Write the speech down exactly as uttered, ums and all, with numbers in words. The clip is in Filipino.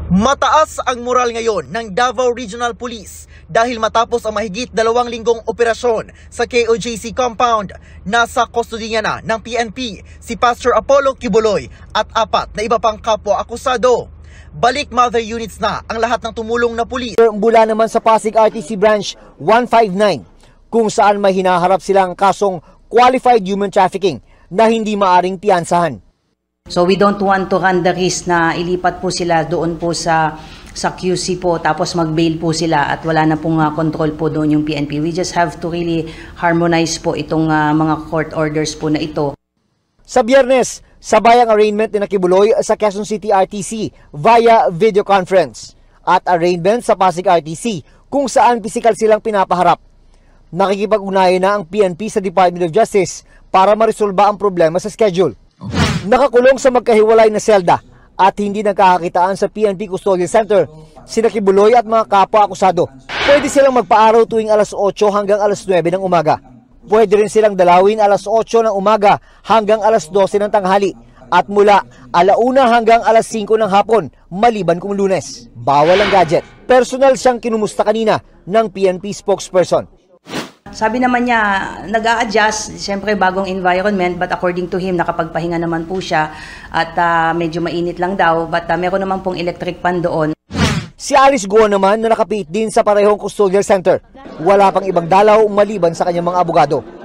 Mataas ang moral ngayon ng Davao Regional Police dahil matapos ang mahigit dalawang linggong operasyon sa K O J C compound, nasa kustodiya na ng P N P si Pastor Apollo Kibuloy at apat na iba pang kapwa akusado. Balik mother units na ang lahat ng tumulong na pulis. Mula naman sa Pasig R T C Branch one fifty-nine kung saan may hinaharap silang kasong qualified human trafficking na hindi maaring piyansahan. So we don't want to run the risk na ilipat po sila doon po sa sa Q C po tapos mag-bail po sila at wala na pong uh, control po doon yung P N P. We just have to really harmonize po itong uh, mga court orders po na ito. Sa Biyernes, sabay ang arraignment ni Kibuloy sa Quezon City R T C via video conference at arraignment sa Pasig R T C kung saan pisikal silang pinapaharap. Nakikipag-ugnayan na ang P N P sa Department of Justice para maresolba ang problema sa schedule. Nakakulong sa magkahiwalay na selda at hindi nagkakakitaan sa P N P Custodial Center sina Kibuloy at mga kapwa akusado. Pwede silang magpaaraw tuwing alas otso hanggang alas nuwebe ng umaga. Pwede rin silang dalawin alas otso ng umaga hanggang alas dose ng tanghali at mula alauna hanggang alas singko ng hapon maliban kung Lunes. Bawal ang gadget. Personal siyang kinumusta kanina ng P N P spokesperson. Sabi naman niya, nag-a-adjust, siyempre bagong environment, but according to him, nakapagpahinga naman po siya at uh, medyo mainit lang daw, but uh, meron naman pong electric fan doon. Si Alice Guo naman na nakapit din sa parehong custodial center. Wala pang ibang dalaw maliban sa kanyang mga abogado.